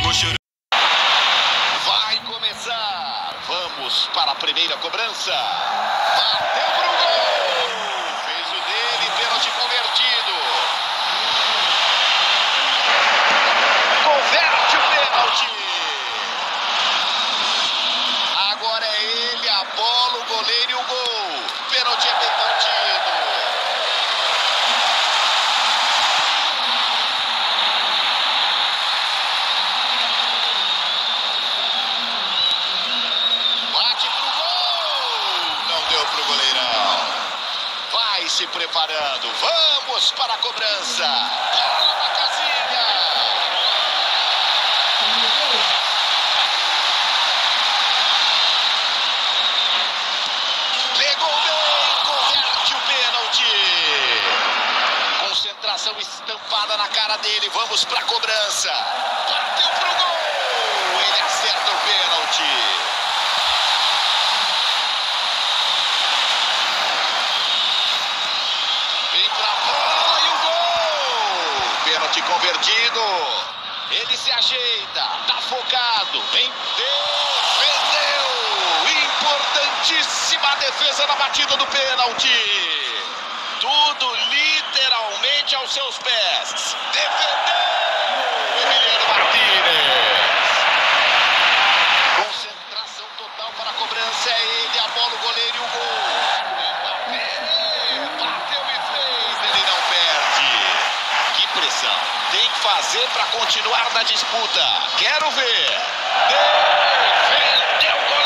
Vai começar. Vamos para a primeira cobrança. Bateu pro gol. Fez o dele, pênalti convertido. Converte o pênalti. Agora é ele, a bola, o goleiro e o gol. Pênalti é bem batido. Bate pro gol. Não deu pro goleirão. Vai se preparando. Vamos para a cobrança. Bola na casinha. Pegou bem, converte o pênalti. Concentração estampada na cara dele. Vamos para a cobrança. Bateu pro gol. Ele acerta o pênalti. Vem pra bola e o gol. Pênalti convertido. Ele se ajeita, tá focado. Vem, defendeu. Importantíssima defesa na batida do pênalti. Tudo literalmente aos seus pés. Defendeu Emiliano Martínez. Concentração total para a cobrança. É ele, a bola, o goleiro e o gol. Bateu e fez. Ele não perde. Que pressão. Tem que fazer para continuar na disputa. Quero ver. Defendeu o goleiro.